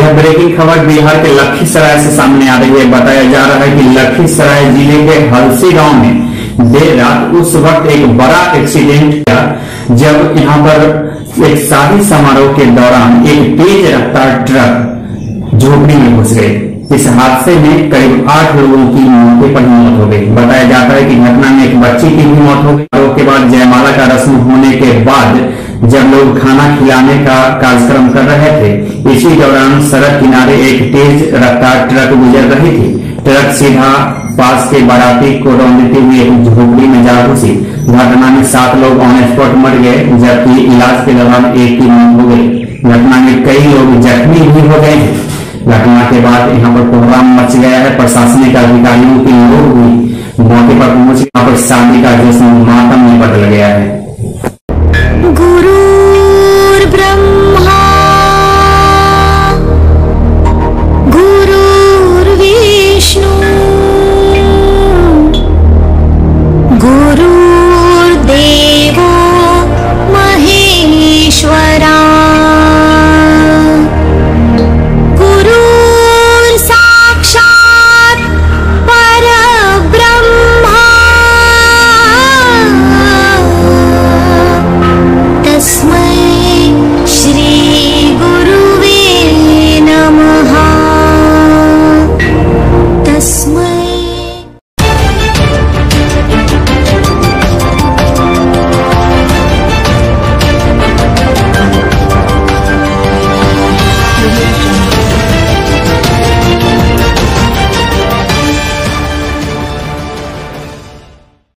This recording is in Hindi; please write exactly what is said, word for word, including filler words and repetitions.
यह ब्रेकिंग खबर बिहार के लखीसराय से सामने आ रही है। बताया जा रहा है कि लखीसराय जिले के हलसी गांव में देर रात उस वक्त एक बड़ा एक्सीडेंट किया जब यहां पर एक शादी समारोह के दौरान एक तेज रफ्तार ट्रक झोपड़ी में घुस गई। इस हादसे में करीब आठ लोगों की मौके पर ही मौत हो गई। बताया जाता है कि घटना में एक बच्ची की भी मौत हो गई। के बाद जयमाला का रस्म होने के बाद जब लोग खाना खिलाने का कार्यक्रम कर रहे थे, इसी दौरान सड़क किनारे एक तेज रफ्तार ट्रक गुजर रही थी। ट्रक सीधा पास के बाराती को रौंदती हुई एक झोपड़ी में जा घुसी। घटना में सात लोग ऑन स्पॉट मर गए, जबकि इलाज के दौरान एक की मौत हो गई। घटना में कई लोग जख्मी भी हो गए हैं। घटना के बाद यहाँ पर कोहराम मच गया है। प्रशासनिक अधिकारियों के लोग भी मौके पर पहुंच यहाँ पर शादी का जश्न मातम में बदल गया है।